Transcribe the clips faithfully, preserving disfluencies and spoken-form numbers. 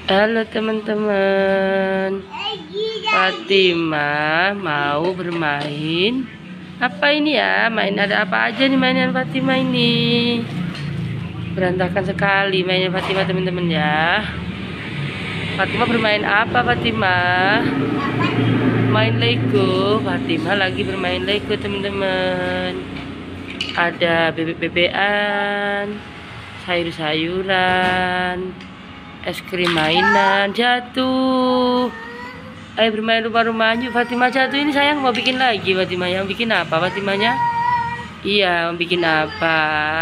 Halo teman-teman, Fatima mau bermain. Apa ini ya? Main ada apa aja nih mainan Fatima ini? Berantakan sekali mainan Fatima teman-teman ya. Fatima bermain apa Fatima? Main Lego. Fatima lagi bermain Lego teman-teman. Ada bebek-bebekan, sayur-sayuran, es krim mainan jatuh. Ayo bermain rumah-rumah yuk. Fatima jatuh ini sayang, mau bikin lagi Fatima. Yang bikin apa Fatimanya? Iya, mau bikin apa?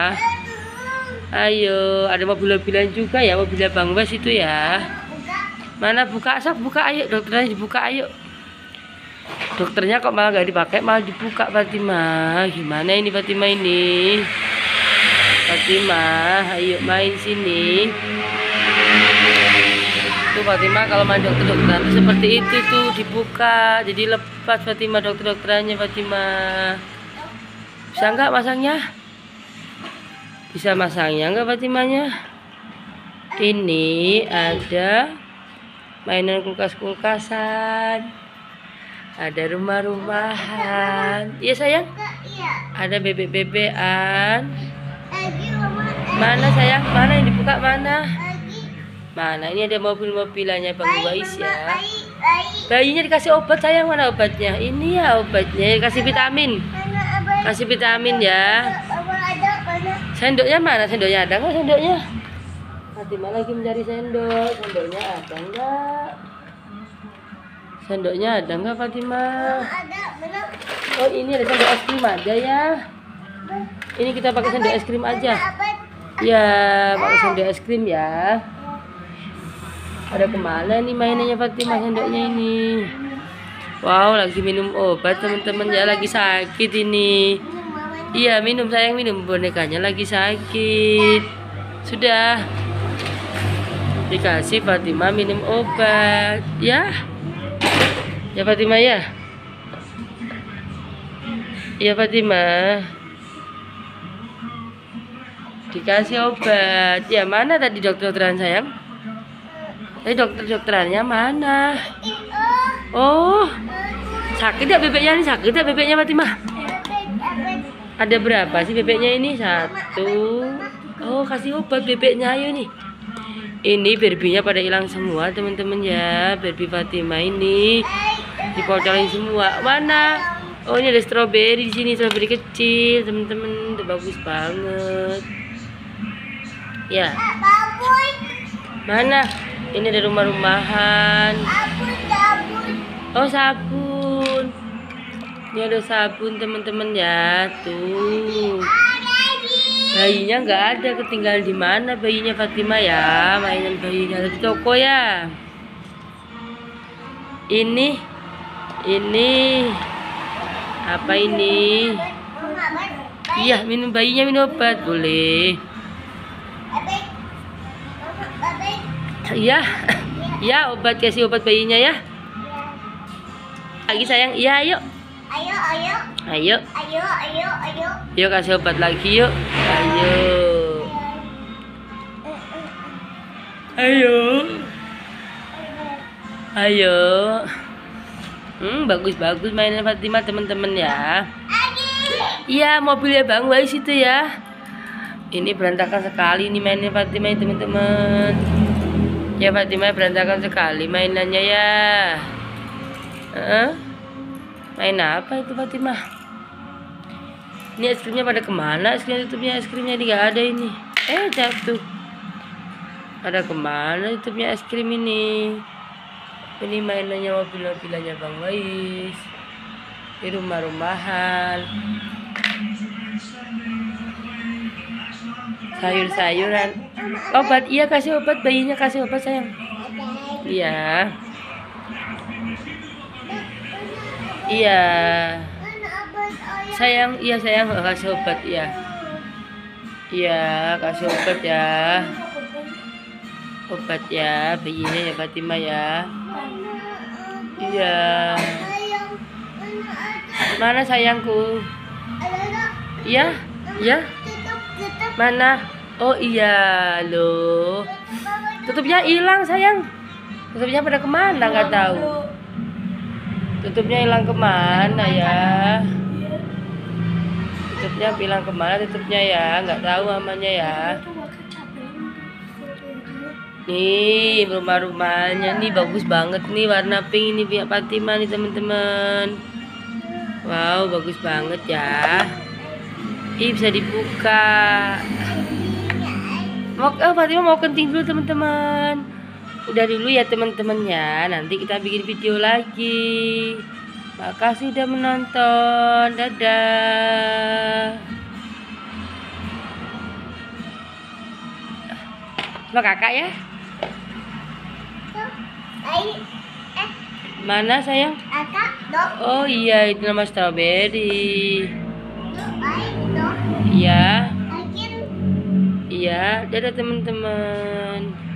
Ayo, ada mobil-mobilan juga ya, mobil Bang Wes itu ya. Mana buka, sok buka ayo, dokternya dibuka ayo. Dokternya kok malah gak dipakai, malah dibuka Fatima. Gimana ini Fatima ini? Fatima, ayo main sini. Tuh Fatima kalau main dokter-dokteran tuh seperti itu tuh, dibuka jadi lepas Fatima dokter-dokterannya Fatima. Bisa nggak masangnya? Bisa masangnya nggak Fatimanya? Ini ada mainan kulkas-kulkasan, ada rumah-rumahan. Iya sayang? Ada bebek-bebekan. Mana sayang? Mana yang dibuka mana? Mana ini ada mobil-mobilannya Bang Wais ya. Bayinya dikasih obat sayang, mana obatnya? Ini ya obatnya, dikasih vitamin. Kasih vitamin ya. Sendoknya mana? Sendoknya ada nggak sendoknya? Fatima lagi mencari sendok. Sendoknya ada nggak? Sendoknya ada nggak Fatima? Oh ini ada sendok es krim aja ya. Ini kita pakai sendok es krim aja. Ya pakai sendok es krim ya. Ada kemana nih mainannya Fatima sendoknya ini? Wow, lagi minum obat teman-teman ya, lagi sakit ini. Iya minum sayang, minum, bonekanya lagi sakit. Sudah dikasih Fatima minum obat ya. Ya Fatima ya. Iya Fatima. Dikasih obat. Ya mana tadi dokter-dokteran sayang? Eh dokter-dokterannya mana? Oh, sakit ya bebeknya ini? Sakit ya bebeknya Fatima? Ada berapa sih bebeknya ini? Satu. Oh, kasih obat bebeknya ayo nih. Ini berbinya pada hilang semua teman-teman ya. Berbi Fatima ini dipocolin semua. Mana? Oh, ini ada stroberi di sini, stroberi kecil teman-teman. Itu bagus banget. Ya. Mana? Ini ada rumah-rumahan. Oh sabun. Ini ada sabun teman-teman ya. Tuh. Bayinya nggak ada, ketinggalan di mana bayinya Fatima ya? Mainan bayinya ada di toko ya. Ini, ini apa ini? Iya minum, bayinya minum obat boleh. Iya, ya obat, kasih obat bayinya ya. Lagi sayang, iya ayo. Ayo, ayo. Ayo. Ayo, ayo, ayo. Yuk kasih obat lagi yuk. Ayo. Ayo. Ayo. Hmm, bagus-bagus mainan Fatima teman-teman ya. Iya, mobilnya Bang Wais itu ya. Ini berantakan sekali nih mainan Fatima teman-teman. Ya Fatima berantakan sekali mainannya ya. Uh, main apa itu Fatima? Ini es krimnya pada kemana? Es krim tutupnya, es krimnya ini gak ada ini. Eh jatuh. Pada kemana tutupnya es krim ini? Ini mainannya mobil-mobilannya Bang Wais. Di rumah-rumahan. Sayur-sayuran. Obat, iya kasih obat bayinya, kasih obat sayang. Iya. Iya. Sayang, iya sayang kasih obat ya. Iya, kasih obat ya. Obat ya bayinya ya Fatima ya. Iya. Mana sayangku? Iya, iya. Mana? Oh iya loh. Tutupnya hilang sayang. Tutupnya pada kemana nggak tahu. Tutupnya hilang kemana ya? Tutupnya hilang kemana? Tutupnya ya nggak tahu namanya ya. Nih rumah-rumahnya nih bagus banget nih, warna pink ini pihak Fatima nih teman-teman. Wow bagus banget ya. Ih bisa dibuka. Mau oh, Fatima mau kencing dulu teman-teman. Udah dulu ya teman-teman ya. Nanti kita bikin video lagi. Makasih udah menonton. Dadah. Sama kakak ya. Mana sayang? Oh iya itu nama strawberry. Iya. Iya, dadah teman-teman.